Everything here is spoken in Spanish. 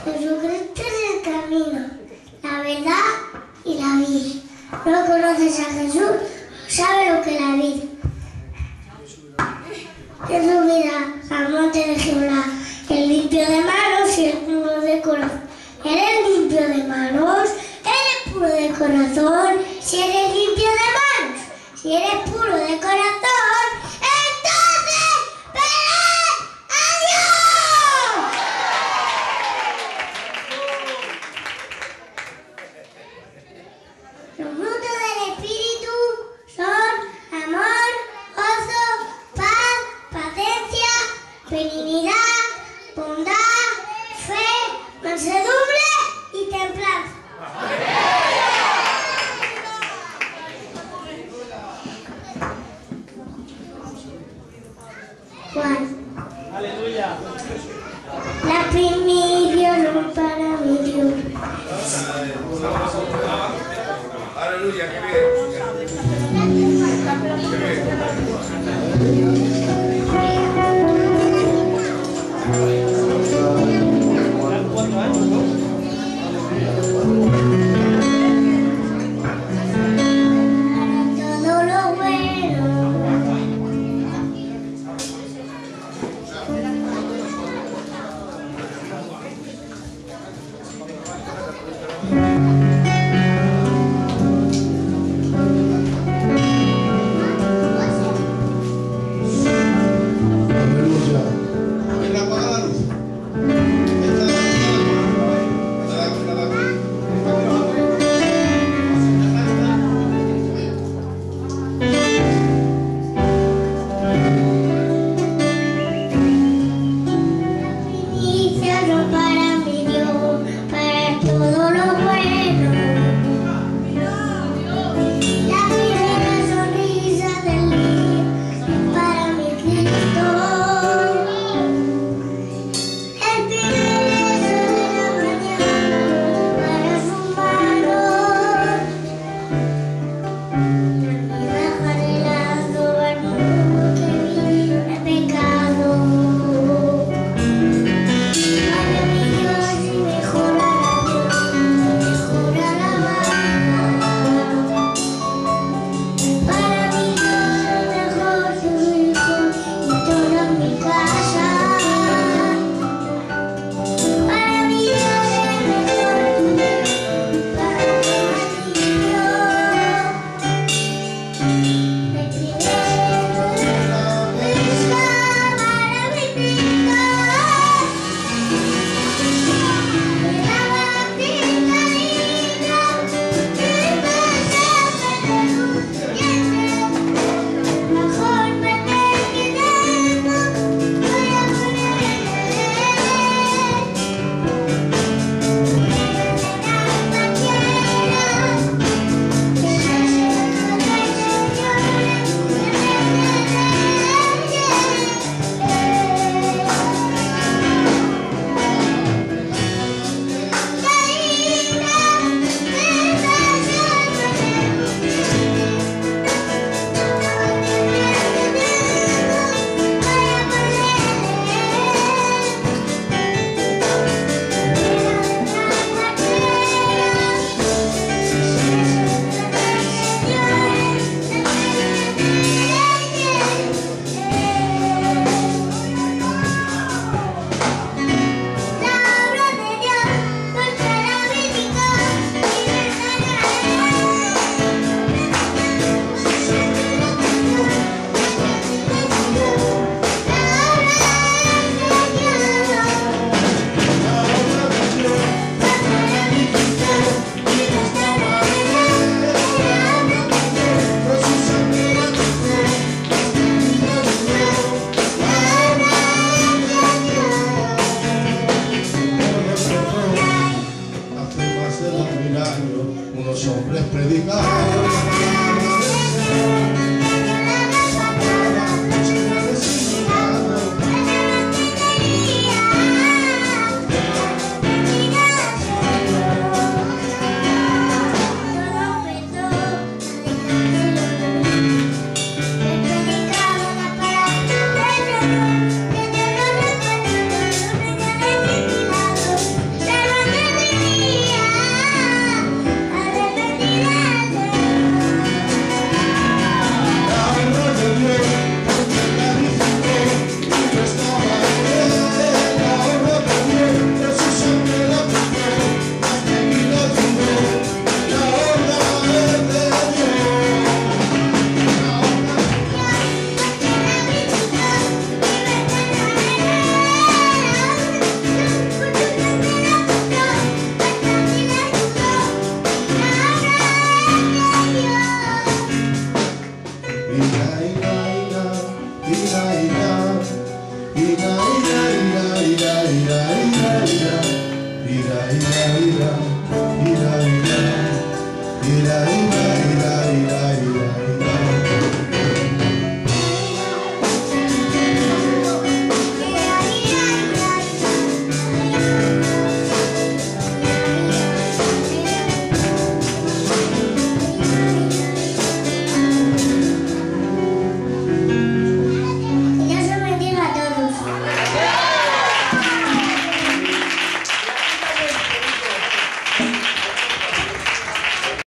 Jesucristo es el camino, la verdad y la vida. No conoces a Jesús, sabe lo que es la vida. Él subirá al monte de Jehová, el limpio de manos y el puro de corazón. ¿Eres limpio de manos? ¿Eres puro de corazón? Si eres limpio de manos, si eres puro de corazón, entonces ven a Dios. Los frutos del Espíritu son amor, gozo, paz, paciencia, benignidad, bondad, fe, mansedumbre y templanza. Juan. Aleluya. La primicia no para mi Dios. Aleluya, qué bien. ¿Eran 4 años, no? Todo lo bueno. ¿Quién apaga la luz? Primicia no para mi Dios, para todo lo bueno. La primera sonrisa del día para mi Cristo. El primer beso de la mañana para su mano. Y baja de lazo al mundo que vive el pecado. Para mi ira, ira, ira, ira, ira, ira, ira.